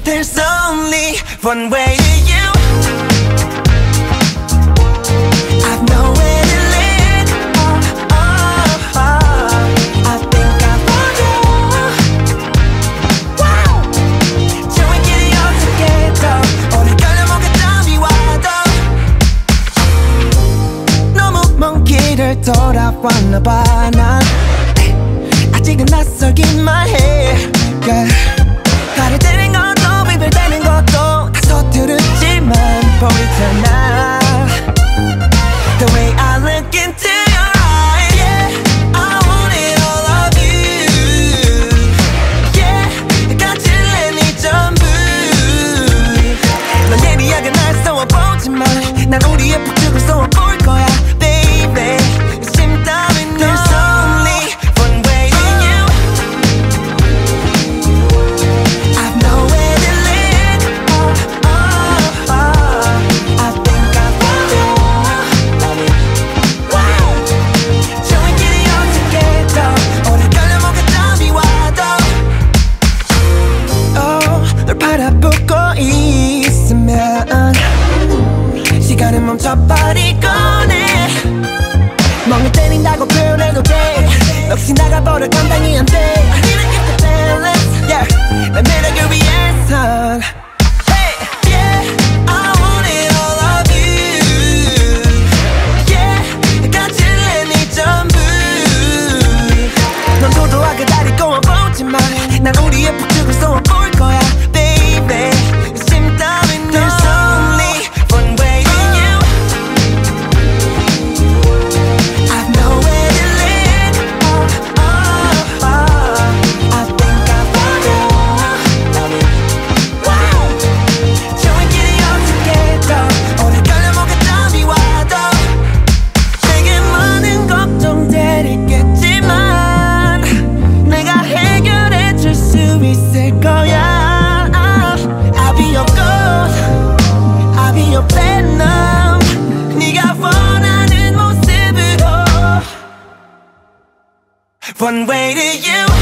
There's only one way to you. I've nowhere to live. I think I found you. Wow. 저희끼리 어떻게 더 오래 걸려보겠다 미워도 너무 먼 길을 돌아왔나봐 난 아직은 낯설기만 해. 발을 떼는 것도 입을 떼는 것도 다 서투르지만 보이잖아. The way I look into your eyes, yeah, I want it all of you. Yeah, 까칠해 네 전부. 넌 예리하게 날 쏘아보지만 난 우리의 폭죽을 쏘아볼 거야, baby. 심땀이 There's only one way to you. I've nowhere to live. I think I found you. Wow. 저희끼리 어떻게 더 오래 걸려보겠다 미워도 널 바라보고 있으면 시간은 멈춰버리곤 해. 멍을 때린다고 표현해도 돼. 넋이 나가버려 감당이 안 돼. I need to keep the balance, yeah. 내 매력을 위해선 Hey, yeah, I want it all of you. Yeah, 까칠해 네 전부. 넌 도도하게 다리 꼬아보지만 난 우리의 폭죽을 쏘아볼 거야, baby. 심땀이 There's only one way to you. I've nowhere to live. I think I found you. Wow. 저희끼리 어떻게 더 오래 걸려보겠다 미워도 되게 많은 걱정들이 있겠지만 내가 해결해 줄 수 있을 거야. I'll be your ghost, I'll be your platinum. 네가 원하는 모습으로 One way to you.